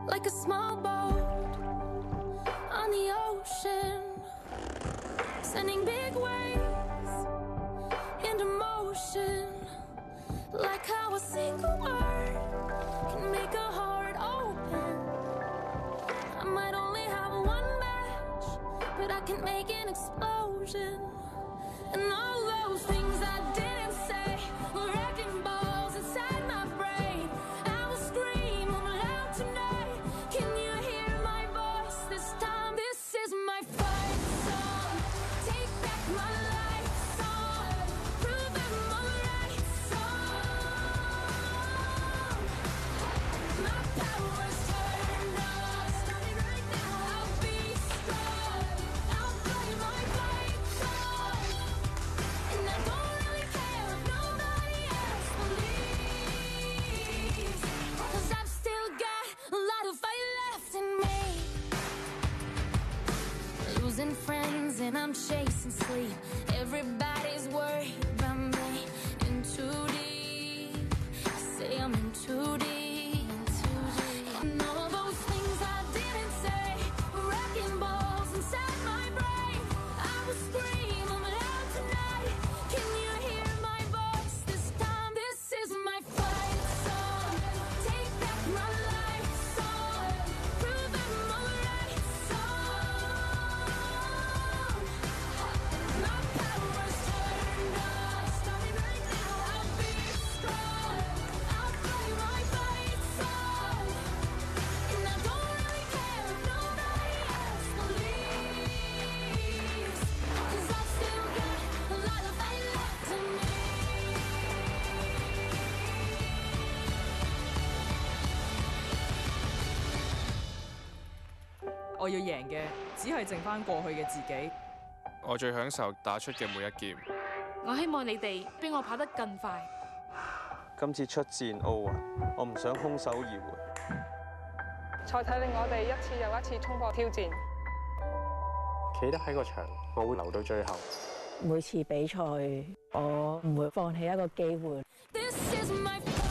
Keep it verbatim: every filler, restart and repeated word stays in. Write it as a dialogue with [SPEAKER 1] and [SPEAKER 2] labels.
[SPEAKER 1] like a small boat on the ocean, sending big waves into motion, like how a single word can make a heart open. I might only have one match, but I can make an explosion. And all those things I didn't say were wrecking balls inside my brain. I will scream loud tonight. Can you hear my voice this time? This is my fight song. Take back my life song. Prove I'm alright song. My power's turned on. Starting right now. I'll be strong. I'll play my fight song. And I don't really care if nobody else believes, 'cause I've still got a lot of fight left in me. Losing friends and I'm chasing sleep. Everybody's worried about me. In too deep. I say I'm in too deep. And all those things I didn't say were wrecking balls inside my brain. I will scream loud tonight. Can you hear my voice this time? This is my fight song. Take back my life song. Prove I'm alright song. My power's turned on. Starting right now. I'll be strong. I'll play my fight song. And I don't really care if nobody else believes, 'cause I've still got a lot of fight left in me.
[SPEAKER 2] 我要贏嘅，只係剩翻過去嘅自己。
[SPEAKER 3] 我最享受打出嘅每一劍。
[SPEAKER 4] 我希望你哋比我跑得更快。
[SPEAKER 5] 今次出戰奧運，我唔想空手而回。
[SPEAKER 6] 賽體令我哋一次又一次衝破挑戰。
[SPEAKER 7] 企得喺個場，我會留到最後。
[SPEAKER 8] 每次比賽，我唔會放棄一個機會。
[SPEAKER 1] This is my fight